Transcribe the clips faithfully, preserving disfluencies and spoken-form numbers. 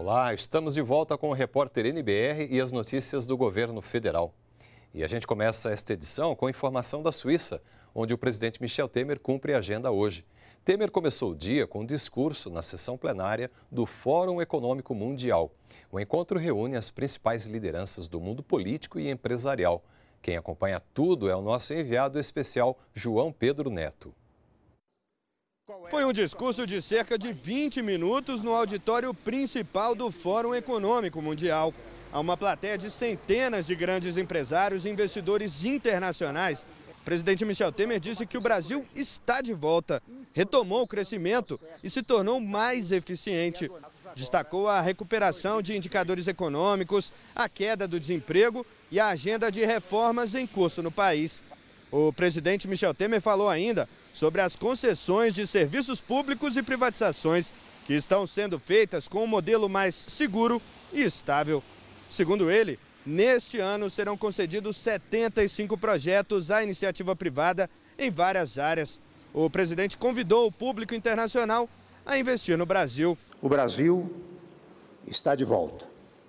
Olá, estamos de volta com o repórter N B R e as notícias do governo federal. E a gente começa esta edição com informação da Suíça, onde o presidente Michel Temer cumpre a agenda hoje. Temer começou o dia com um discurso na sessão plenária do Fórum Econômico Mundial. O encontro reúne as principais lideranças do mundo político e empresarial. Quem acompanha tudo é o nosso enviado especial, João Pedro Neto. Foi um discurso de cerca de vinte minutos no auditório principal do Fórum Econômico Mundial. Há uma plateia de centenas de grandes empresários e investidores internacionais. O presidente Michel Temer disse que o Brasil está de volta, retomou o crescimento e se tornou mais eficiente. Destacou a recuperação de indicadores econômicos, a queda do desemprego e a agenda de reformas em curso no país. O presidente Michel Temer falou ainda sobre as concessões de serviços públicos e privatizações que estão sendo feitas com um modelo mais seguro e estável. Segundo ele, neste ano serão concedidos setenta e cinco projetos à iniciativa privada em várias áreas. O presidente convidou o público internacional a investir no Brasil. O Brasil está de volta.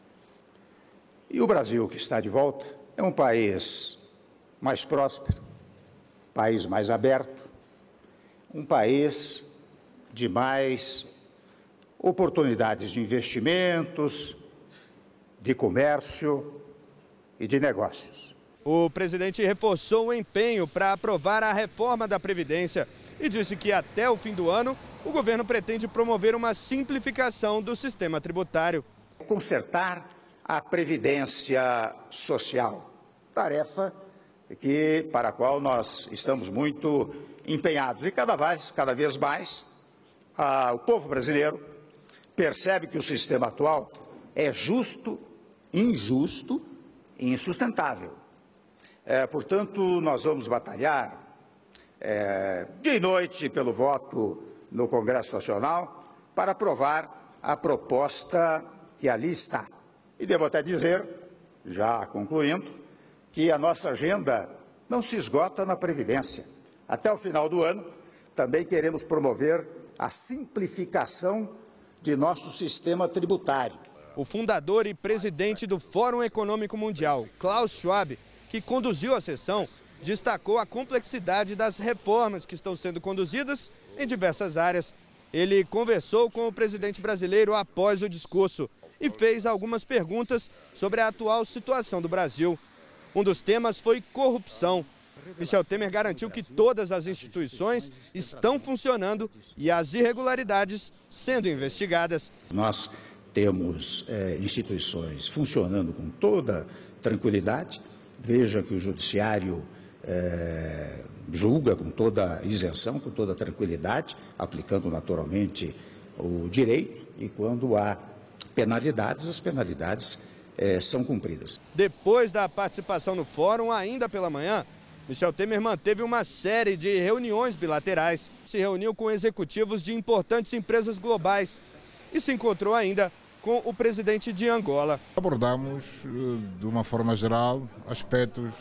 E o Brasil que está de volta é um país mais próspero, país mais aberto, um país de mais oportunidades de investimentos, de comércio e de negócios. O presidente reforçou o empenho para aprovar a reforma da Previdência e disse que até o fim do ano o governo pretende promover uma simplificação do sistema tributário. Consertar a Previdência Social, tarefa que, para a qual nós estamos muito empenhados. E cada vez, cada vez mais, ah, o povo brasileiro percebe que o sistema atual é justo, injusto e insustentável. É, portanto, nós vamos batalhar é, dia e noite pelo voto no Congresso Nacional para aprovar a proposta que ali está. E devo até dizer, já concluindo, que a nossa agenda não se esgota na Previdência. Até o final do ano, também queremos promover a simplificação de nosso sistema tributário. O fundador e presidente do Fórum Econômico Mundial, Klaus Schwab, que conduziu a sessão, destacou a complexidade das reformas que estão sendo conduzidas em diversas áreas. Ele conversou com o presidente brasileiro após o discurso e fez algumas perguntas sobre a atual situação do Brasil. Um dos temas foi corrupção. Michel Temer garantiu que todas as instituições estão funcionando e as irregularidades sendo investigadas. Nós temos é, instituições funcionando com toda tranquilidade. Veja que o judiciário é, julga com toda isenção, com toda tranquilidade, aplicando naturalmente o direito, e quando há penalidades, as penalidades é, são cumpridas. Depois da participação no fórum, ainda pela manhã, Michel Temer manteve uma série de reuniões bilaterais. Se reuniu com executivos de importantes empresas globais e se encontrou ainda com o presidente de Angola. Abordamos, de uma forma geral, aspectos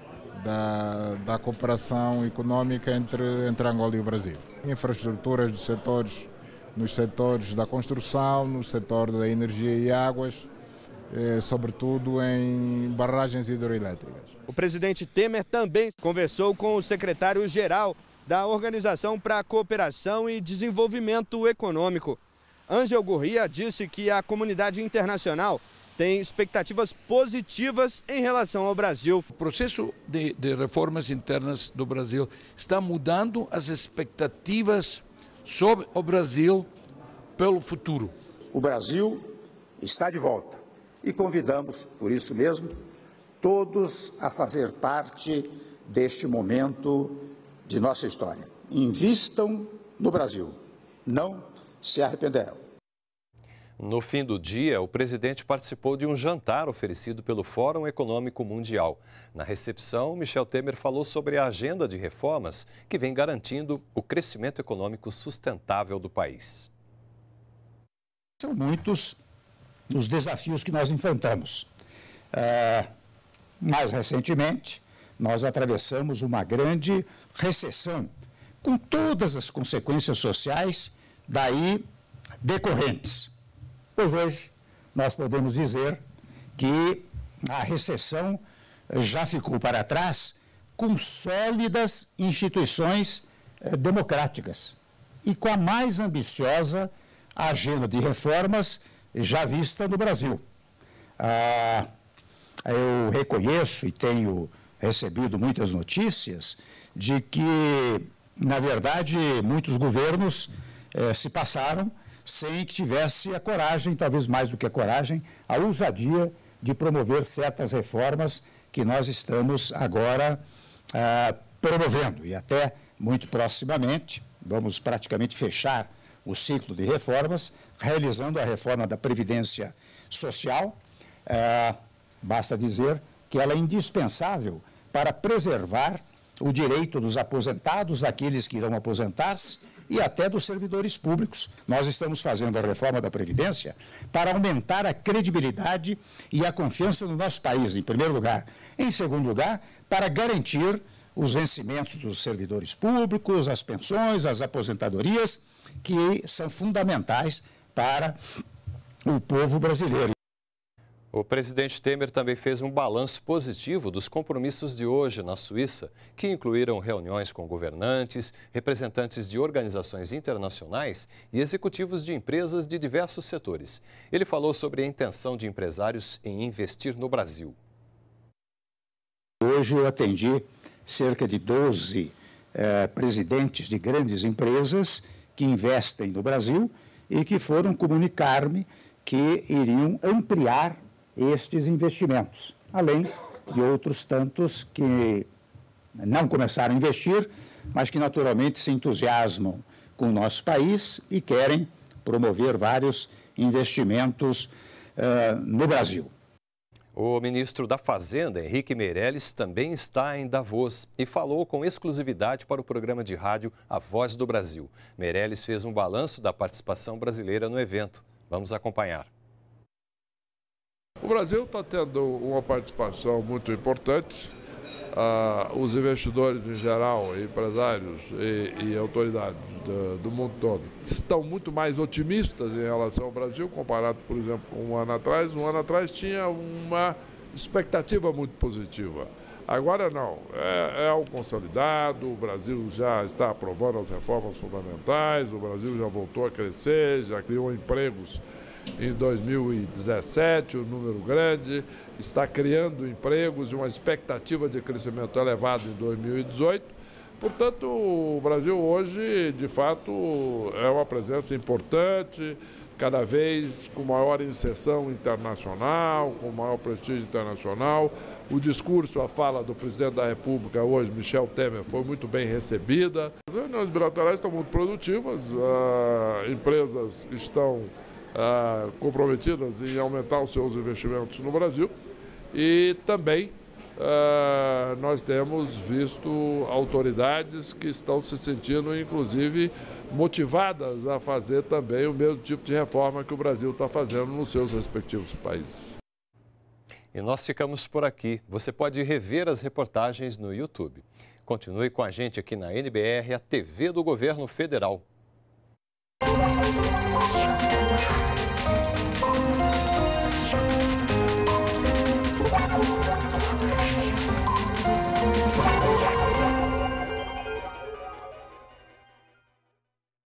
da, da cooperação econômica entre, entre Angola e o Brasil. Infraestruturas dos setores, nos setores da construção, no setor da energia e águas, eh, sobretudo em barragens hidroelétricas. O presidente Temer também conversou com o secretário-geral da Organização para a Cooperação e Desenvolvimento Econômico. Ângel Gurria disse que a comunidade internacional tem expectativas positivas em relação ao Brasil. O processo de, de reformas internas do Brasil está mudando as expectativas sobre o Brasil pelo futuro. O Brasil está de volta e convidamos, por isso mesmo, todos a fazer parte deste momento de nossa história. Invistam no Brasil, não se arrependerão. No fim do dia, o presidente participou de um jantar oferecido pelo Fórum Econômico Mundial. Na recepção, Michel Temer falou sobre a agenda de reformas que vem garantindo o crescimento econômico sustentável do país. São muitos os desafios que nós enfrentamos. É, mais recentemente, nós atravessamos uma grande recessão, com todas as consequências sociais daí decorrentes. Pois hoje nós podemos dizer que a recessão já ficou para trás com sólidas instituições eh, democráticas e com a mais ambiciosa agenda de reformas já vista no Brasil. Ah, eu reconheço e tenho recebido muitas notícias de que, na verdade, muitos governos eh, se passaram sem que tivesse a coragem, talvez mais do que a coragem, a ousadia de promover certas reformas que nós estamos agora ah, promovendo. E até muito proximamente, vamos praticamente fechar o ciclo de reformas, realizando a reforma da Previdência Social. Ah, basta dizer que ela é indispensável para preservar o direito dos aposentados, daqueles que irão aposentar-se, e até dos servidores públicos. Nós estamos fazendo a reforma da Previdência para aumentar a credibilidade e a confiança no nosso país, em primeiro lugar. Em segundo lugar, para garantir os vencimentos dos servidores públicos, as pensões, as aposentadorias, que são fundamentais para o povo brasileiro. O presidente Temer também fez um balanço positivo dos compromissos de hoje na Suíça, que incluíram reuniões com governantes, representantes de organizações internacionais e executivos de empresas de diversos setores. Ele falou sobre a intenção de empresários em investir no Brasil. Hoje eu atendi cerca de doze eh, presidentes de grandes empresas que investem no Brasil e que foram comunicar-me que iriam ampliar estes investimentos, além de outros tantos que não começaram a investir, mas que naturalmente se entusiasmam com o nosso país e querem promover vários investimentos uh, no Brasil. O ministro da Fazenda, Henrique Meirelles, também está em Davos e falou com exclusividade para o programa de rádio A Voz do Brasil. Meirelles fez um balanço da participação brasileira no evento. Vamos acompanhar. O Brasil está tendo uma participação muito importante. Ah, os investidores em geral, empresários e, e autoridades do, do mundo todo estão muito mais otimistas em relação ao Brasil, comparado, por exemplo, com um ano atrás. Um ano atrás tinha uma expectativa muito positiva. Agora não, é, é algo consolidado, o Brasil já está aprovando as reformas fundamentais, o Brasil já voltou a crescer, já criou empregos em dois mil e dezessete, um número grande, está criando empregos e uma expectativa de crescimento elevado em dois mil e dezoito. Portanto, o Brasil hoje, de fato, é uma presença importante, cada vez com maior inserção internacional, com maior prestígio internacional. O discurso, a fala do presidente da República hoje, Michel Temer, foi muito bem recebida. As reuniões bilaterais estão muito produtivas, uh, empresas estão Uh, comprometidas em aumentar os seus investimentos no Brasil e também uh, nós temos visto autoridades que estão se sentindo, inclusive, motivadas a fazer também o mesmo tipo de reforma que o Brasil está fazendo nos seus respectivos países. E nós ficamos por aqui. Você pode rever as reportagens no YouTube. Continue com a gente aqui na N B R, a T V do Governo Federal. We'll be right back.